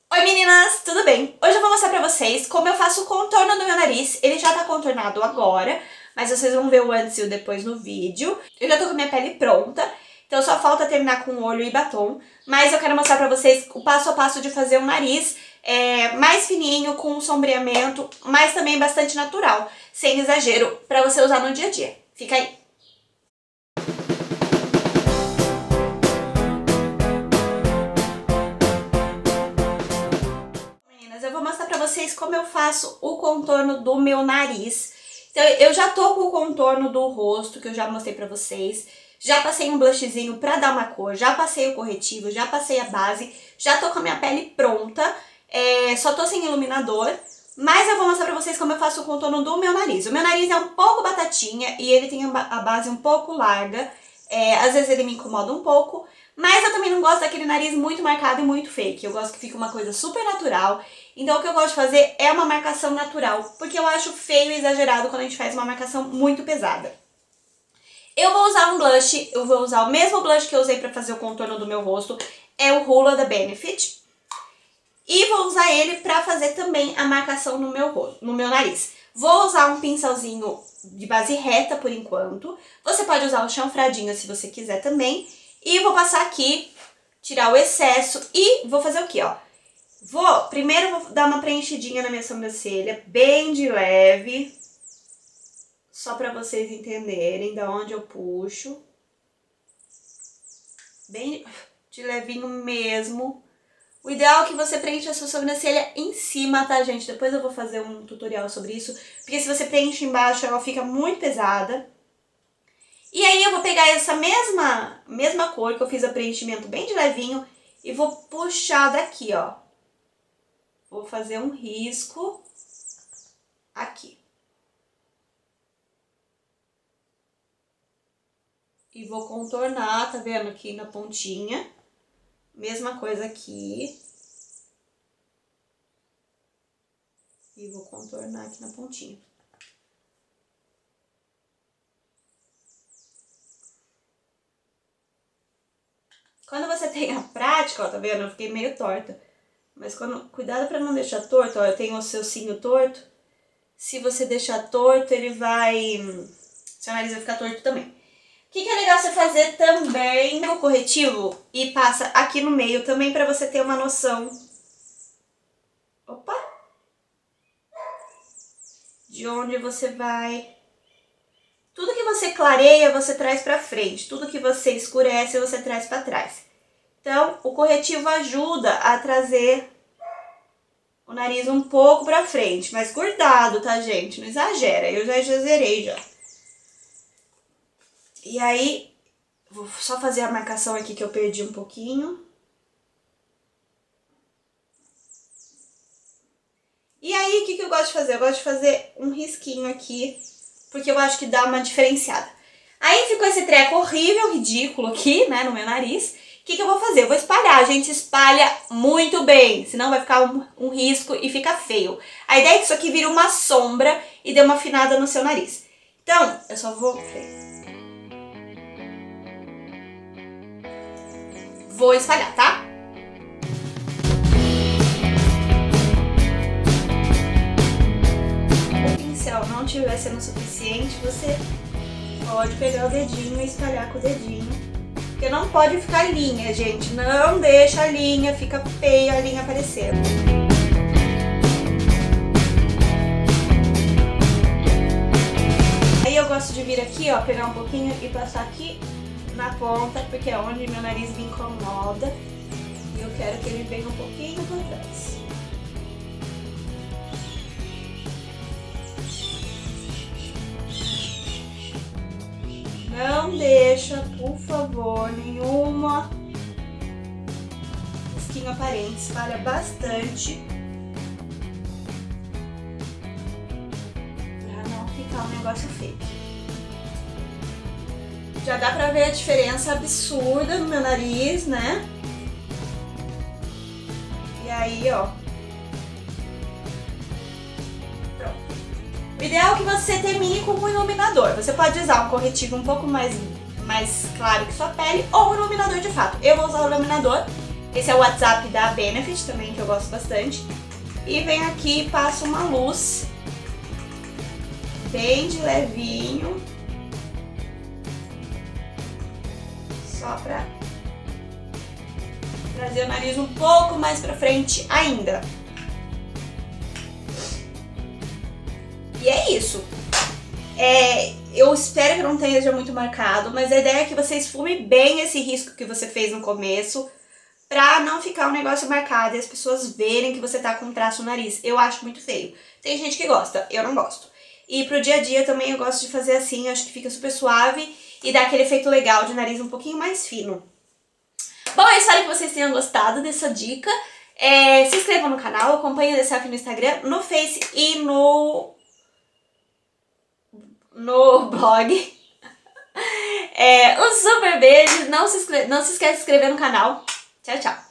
Oi meninas, tudo bem? Hoje eu vou mostrar pra vocês como eu faço o contorno do meu nariz. Ele já tá contornado agora, mas vocês vão ver o antes e o depois no vídeo. Eu já tô com a minha pele pronta, então só falta terminar com olho e batom. Mas eu quero mostrar pra vocês o passo a passo de fazer um nariz mais fininho, com um sombreamento, mas também bastante natural, sem exagero, pra você usar no dia a dia. Fica aí! Eu vou mostrar pra vocês como eu faço o contorno do meu nariz. Então, eu já tô com o contorno do rosto, que eu já mostrei pra vocês. Já passei um blushzinho pra dar uma cor, já passei o corretivo, já passei a base, já tô com a minha pele pronta. Só tô sem iluminador, mas eu vou mostrar pra vocês como eu faço o contorno do meu nariz. O meu nariz é um pouco batatinha e ele tem a base um pouco larga. Às vezes ele me incomoda um pouco, mas eu também não gosto daquele nariz muito marcado e muito fake. Eu gosto que fique uma coisa super natural. Então o que eu gosto de fazer é uma marcação natural, porque eu acho feio e exagerado quando a gente faz uma marcação muito pesada. Eu vou usar um blush, eu vou usar o mesmo blush que eu usei pra fazer o contorno do meu rosto, é o Hoola da Benefit. E vou usar ele pra fazer também a marcação no meu rosto, no meu nariz. Vou usar um pincelzinho de base reta por enquanto. Você pode usar o chanfradinho se você quiser também. E vou passar aqui, tirar o excesso e vou fazer o quê, ó? Primeiro vou dar uma preenchidinha na minha sobrancelha, bem de leve. Só pra vocês entenderem da onde eu puxo. Bem de levinho mesmo. O ideal é que você preencha a sua sobrancelha em cima, tá, gente? Depois eu vou fazer um tutorial sobre isso, porque se você preenche embaixo, ela fica muito pesada. E aí eu vou pegar essa mesma cor que eu fiz o preenchimento bem de levinho e vou puxar daqui, ó. Vou fazer um risco aqui. E vou contornar, tá vendo? Aqui na pontinha. Mesma coisa aqui. E vou contornar aqui na pontinha. Quando você tem a prática, ó, tá vendo? Eu fiquei meio torta. Mas cuidado pra não deixar torto, ó. Eu tenho o seu cílio torto. Se você deixar torto, ele vai... seu nariz vai ficar torto também. O que é legal você fazer também o corretivo e passa aqui no meio também pra você ter uma noção. Opa! De onde você vai... Tudo que você clareia, você traz pra frente. Tudo que você escurece, você traz pra trás. Então, o corretivo ajuda a trazer o nariz um pouco pra frente. Mas cuidado, tá, gente? Não exagera. Eu já exagerei, já. E aí, vou só fazer a marcação aqui que eu perdi um pouquinho. E aí, o que eu gosto de fazer? Eu gosto de fazer um risquinho aqui, porque eu acho que dá uma diferenciada. Aí ficou esse treco horrível, ridículo aqui, né, no meu nariz. O que eu vou fazer? Eu vou espalhar, a gente espalha muito bem, senão vai ficar um risco e fica feio. A ideia é que isso aqui vire uma sombra e dê uma afinada no seu nariz. Então, eu só vou... Vou espalhar, tá? O pincel não estiver sendo suficiente, você pode pegar o dedinho e espalhar com o dedinho. Porque não pode ficar linha, gente. Não deixa a linha, fica feia a linha aparecendo. Aí eu gosto de vir aqui, ó, pegar um pouquinho e passar aqui na ponta, porque é onde meu nariz me incomoda. E eu quero que ele venha um pouquinho por trás. Não deixa, por favor, nenhuma risquinho aparente. Espalha bastante pra não ficar um negócio feio. Já dá pra ver a diferença absurda no meu nariz, né? E aí, ó. Pronto. O ideal é que você termine com um iluminador. Você pode usar um corretivo um pouco mais claro que sua pele ou um iluminador de fato. Eu vou usar o iluminador Esse é o WhatsApp da Benefit também, que eu gosto bastante. E venho aqui e passo uma luz bem de levinho, só pra trazer o nariz um pouco mais pra frente ainda. E é isso. Eu espero que não tenha muito marcado, mas a ideia é que você esfume bem esse risco que você fez no começo, pra não ficar um negócio marcado e as pessoas verem que você tá com traço no nariz. Eu acho muito feio. Tem gente que gosta, eu não gosto. E pro dia a dia também eu gosto de fazer assim, acho que fica super suave e dá aquele efeito legal de nariz um pouquinho mais fino. Bom, eu espero que vocês tenham gostado dessa dica. Se inscrevam no canal, acompanhem a DeSelfie no Instagram, no Face e no blog. Um super beijo, não se esquece de se inscrever no canal. Tchau, tchau.